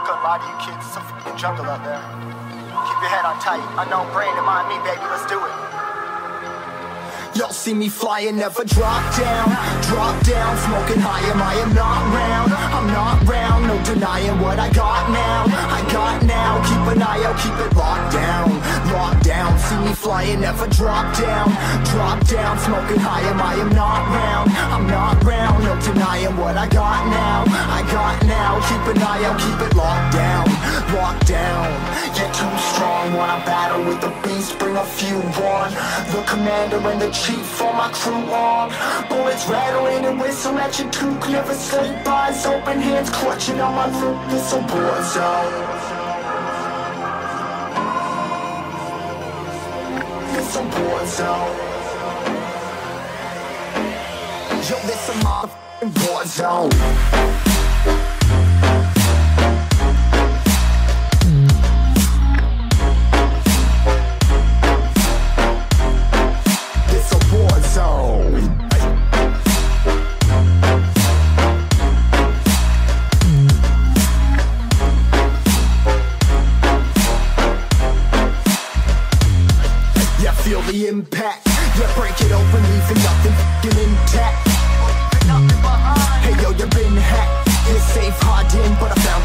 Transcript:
not gonna lie to you kids, it's a fucking jungle out there. Keep your head on tight. Unknown brain to mind me, baby, let's do it. Y'all see me flying, never drop down, smoking high, I am not round, I'm not round, no denying what I got now, keep an eye out, keep it locked down, see me flying, never drop down, smoking high, I am not round, I'm not round, no denying what I got now, keep an eye out, keep it locked down, get too strong, wanna battle with the beast, bring a few on, the commander and the chief for my crew on. Bullets rattling and whistle at your toque. Never sleep, eyes open, hands clutching on my loot. This a war zone. This a war zone. Yo, this a motherfucking war zone. Feel the impact, yeah, break it open, leaving nothing f***ing intact. Hey yo, you been hacked, you're safe, hard in, but I found